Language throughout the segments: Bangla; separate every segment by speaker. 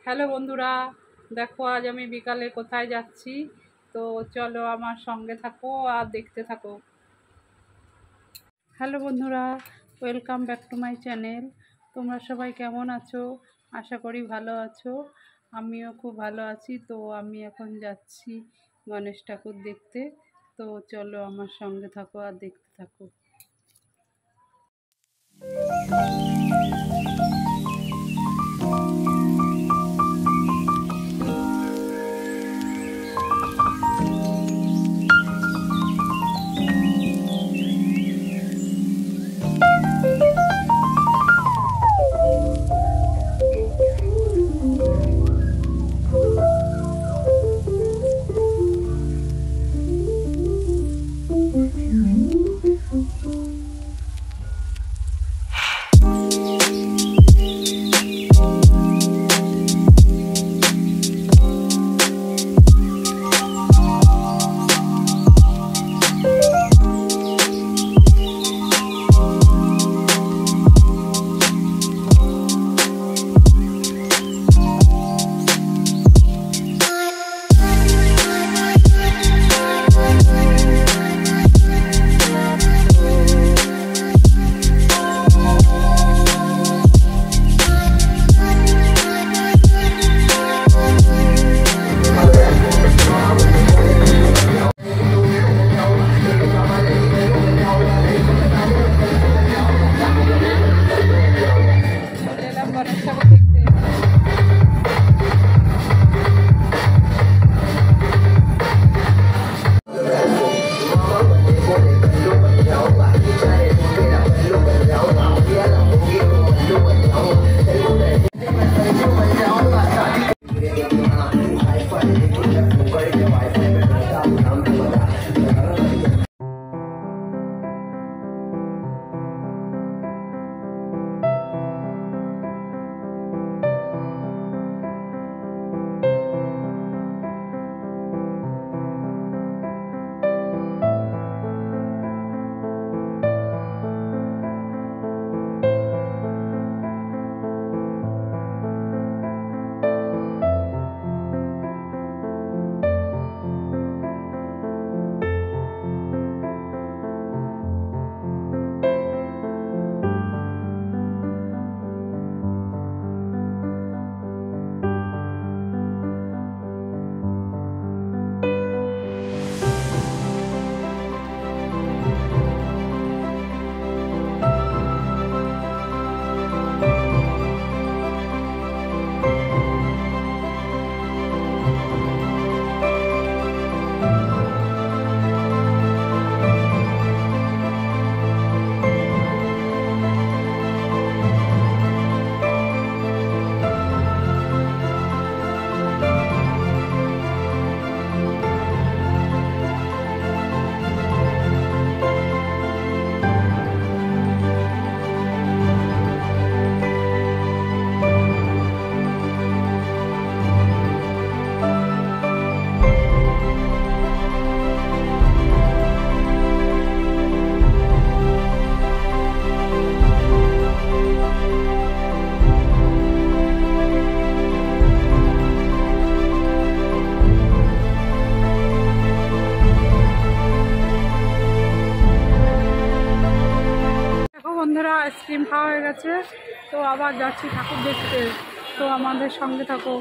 Speaker 1: হ্যালো বন্ধুরা, দেখো আজ আমি বিকালে কোথায় যাচ্ছি। তো চলো আমার সঙ্গে থাকো আর দেখতে থাকো। হ্যালো বন্ধুরা, welcome back to my channel. তোমরা সবাই কেমন আছো? আশা করি ভালো আছো। আমিও খুব ভালো আছি। তো আমি এখন যাচ্ছি গণেশ ঠাকুর দেখতে। তো চলো আমার সঙ্গে থাকো আর দেখতে থাকো। বন্ধুরা, আইসক্রিম খাওয়া হয়ে গেছে। তো আবার যাচ্ছি ঠাকুর দেখতে। তো আমাদের সঙ্গে থাকো।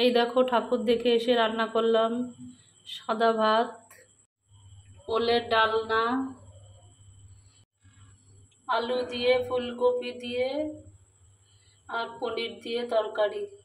Speaker 1: এই দেখো ঠাকুর দেখে এসে রান্না করলাম সাদা ভাত, ওলের ডালনা, আলু দিয়ে ফুলকপি দিয়ে আর পনির দিয়ে তরকারি।